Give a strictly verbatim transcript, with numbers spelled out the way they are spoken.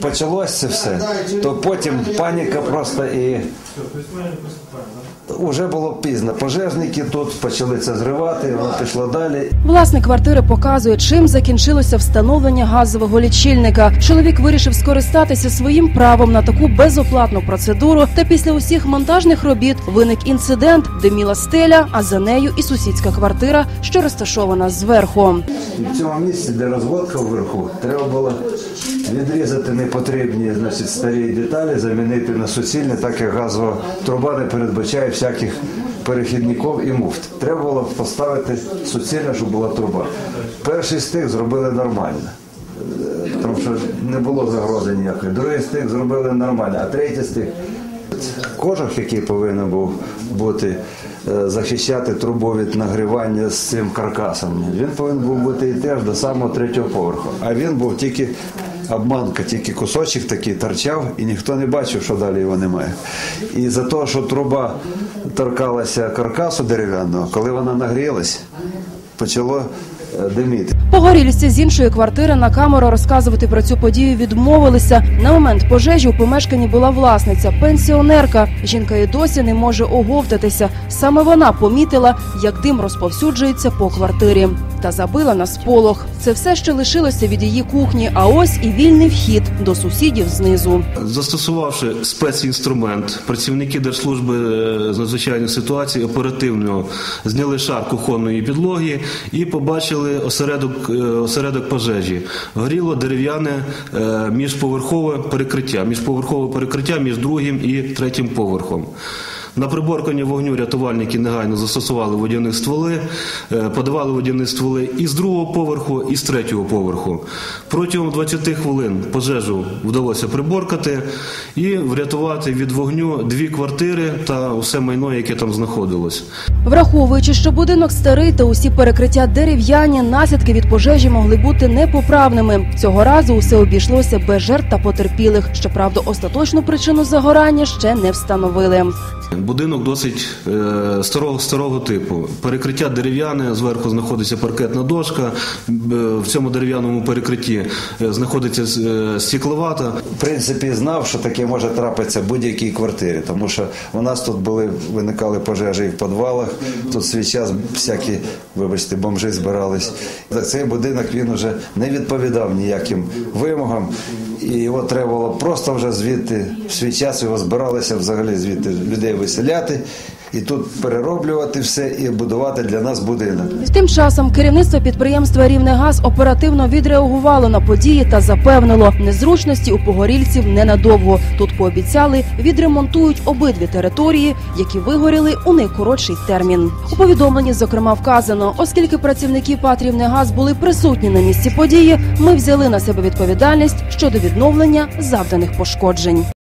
почалось це все, то потім паніка просто і вже було пізно. Пожежники тут почали це зривати, воно пішло далі. Власник квартири показує, чим закінчилося встановлення газового лічильника. Чоловік вирішив скористатися своїм правом на таку безоплатну процедуру, та після усіх монтажних робіт виник інцидент, диміла стеля, а за нею і сусідська квартира, що розташована зверху. В цьому місці, де розводка вверху, треба було відрізати непотрібні, значить, старі деталі, замінити на суцільні, так як газова труба не передбачає всяких перехідників і муфт. Треба було поставити суцільно, щоб була труба. Перший стик зробили нормально, тому що не було загрози ніякої. Другий стик зробили нормально, а третій стик – кожух, який повинен був бути, захищати трубу від нагрівання з цим каркасом. Він повинен був бути і теж до самого третього поверху. А він був тільки обманка, тільки кусочок такий торчав, і ніхто не бачив, що далі його немає. І за те, що труба торкалася каркасу дерев'яного, коли вона нагрілась, почало диміти. Погорільці з іншої квартири на камеру розказувати про цю подію відмовилися. На момент пожежі у помешканні була власниця, пенсіонерка. Жінка і досі не може оговтатися. Саме вона помітила, як дим розповсюджується по квартирі. Та забила на сполох. Це все, що лишилося від її кухні, а ось і вільний вхід до сусідів знизу. Застосувавши спецінструмент, працівники Держслужби з надзвичайних ситуацій оперативно зняли шар кухонної підлоги і побачили осередок, осередок пожежі. Горіло дерев'яне міжповерхове перекриття, міжповерхове перекриття між другим і третім поверхом. На приборкання вогню рятувальники негайно застосували водяні стволи, подавали водяні стволи і з другого поверху, і з третього поверху. Протягом двадцяти хвилин пожежу вдалося приборкати і врятувати від вогню дві квартири та усе майно, яке там знаходилось. Враховуючи, що будинок старий та усі перекриття дерев'яні, наслідки від пожежі могли бути непоправними. Цього разу усе обійшлося без жертв та потерпілих. Щоправда, остаточну причину загорання ще не встановили. Будинок досить е, старого, старого типу. Перекриття дерев'яне, зверху знаходиться паркетна дошка, в цьому дерев'яному перекритті знаходиться е, стекловата. В принципі, знав, що таке може трапитися в будь-якій квартирі, тому що у нас тут були, виникали пожежі і в підвалах, тут свій час всякі, вибачте, бомжі збирались. Цей будинок, він вже не відповідав ніяким вимогам, і його треба було просто вже звідти, в свій час його збиралися взагалі звідти людей виселяти, і тут перероблювати все і будувати для нас будинок. Тим часом керівництво підприємства «Рівнегаз» оперативно відреагувало на події та запевнило, незручності у погорільців ненадовго. Тут пообіцяли, відремонтують обидві території, які вигоріли у найкоротший термін. У повідомленні, зокрема, вказано, оскільки працівники ПАТ «Рівнегаз» були присутні на місці події, ми взяли на себе відповідальність щодо відновлення завданих пошкоджень.